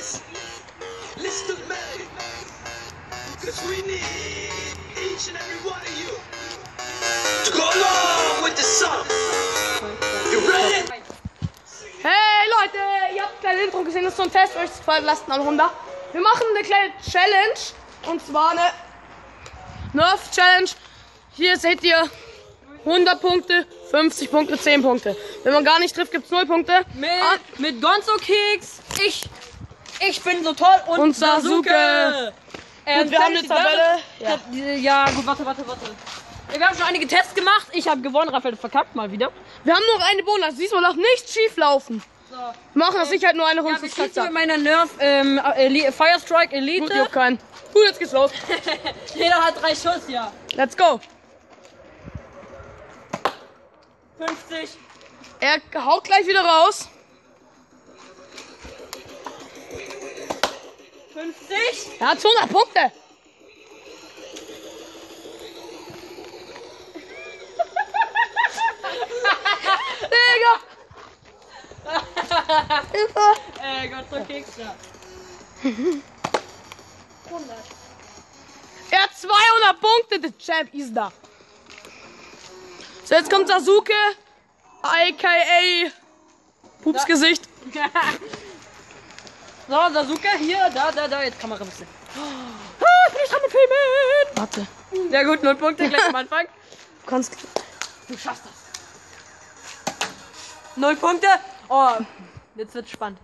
Listen to me, 'cause we need each and every one of you to go along with the song. You ready? Hey Leute, ihr habt ein Intro gesehen, das ist so ein Test, euch gefallen, lasst einen Daumen runter. Wir machen eine kleine Challenge, und zwar eine Nerf-Challenge. Hier seht ihr 100 Punkte, 50 Punkte, 10 Punkte. Wenn man gar nicht trifft, gibt es 0 Punkte. Mit Gonzo-Keks, ich bin so toll und Sasuke. Und wir haben eine Tabelle. Ja, gut, warte. Wir haben schon einige Tests gemacht. Ich habe gewonnen, Raphael verkackt mal wieder. Wir haben noch eine Bonus. Diesmal darf nichts schief laufen. So. Wir machen das sicher nur eine Runde. Ja, wir mit meiner Nerf Firestrike Elite. Gut, juckt keinen. Gut, jetzt geht's los. Jeder hat 3 Schuss, ja. Let's go. 50. Er haut gleich wieder raus. 50. Er hat 100 Punkte. Digga. Gonzo-Keks, ja. 100. Er hat 200 Punkte. Der Champ ist da. So, jetzt kommt Sasuke, a.k.a. Pupsgesicht. So, Sasuke, hier, da, jetzt Kamera ein bisschen. Ich kann mit filmen. Warte. Ja gut, 0 Punkte gleich am Anfang. Du schaffst das. 0 Punkte. Oh, jetzt wird's spannend.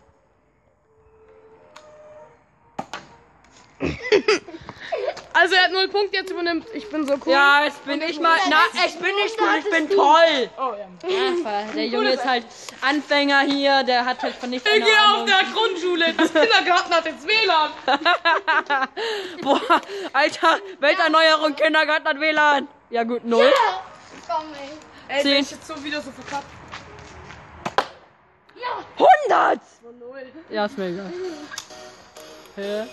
Also er hat 0 Punkte, jetzt übernimmt. Ich bin so cool. Ja, jetzt bin ich mal. Na, ich bin nicht cool, ich bin toll. Oh ja. Der Junge ist halt Anfänger hier, der hat halt von nichts Ich eine gehe auf Ahnung. der Grundschule. Das Kindergarten hat jetzt WLAN. Boah, Alter, Welterneuerung, Kindergarten hat WLAN. Ja gut, 0. Komm, ey. Ey, 10. der ist jetzt so wieder so verkackt. 100! Von 0. Ja, ist mir egal. Hä?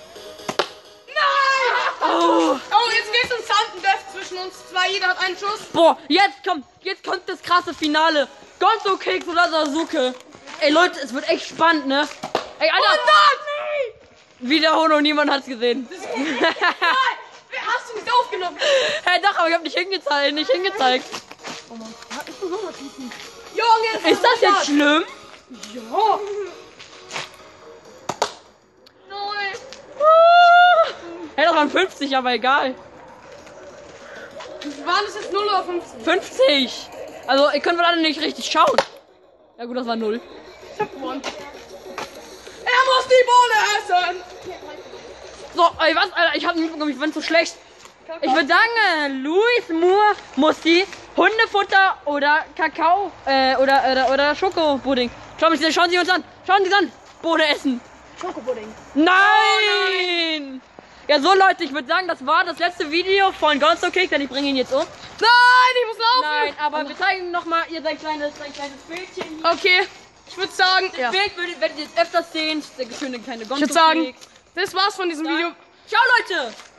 Oh, jetzt geht's um Sudden Death zwischen uns zwei. Jeder hat einen Schuss. Boah, jetzt kommt das krasse Finale. Gonzo-Keks oder Sasuke. Ey Leute, es wird echt spannend, ne? Ey, Alter! 100! Wiederholung, niemand hat's gesehen. Nein! Hast du nicht aufgenommen? Hey, doch, aber ich hab nicht hingezeigt. Oh Mann. Ich muss nochmal schießen. Junge, Ist das jetzt schlimm? Ja. 0. Hey, das waren 50, aber egal. Waren das jetzt 0 oder 50? 50! Also, ihr könnt wohl alle nicht richtig schauen. Ja gut, das war 0. Ich hab gewonnen. Er muss die Bohne essen. So, ey, was, Alter, ich hab nicht mitbekommen, ich bin so schlecht. Ich würde sagen, Luis Moore muss die Hundefutter oder Kakao, oder Schokopudding. Schauen Sie uns an. Schauen Sie an. Bohne essen. Schokopudding. Nein! Ja, so Leute, ich würde sagen, das war das letzte Video von Gonzo-Keks, denn ich bringe ihn jetzt um. Nein, ich muss laufen. Nein, aber wir zeigen nochmal ihr sein kleines Bildchen. Okay, ich würde sagen, Das Bild werdet ihr jetzt öfters sehen. Der schöne kleine ich würde sagen, Gonzo-Keks. das war's von diesem Video. Ciao, Leute!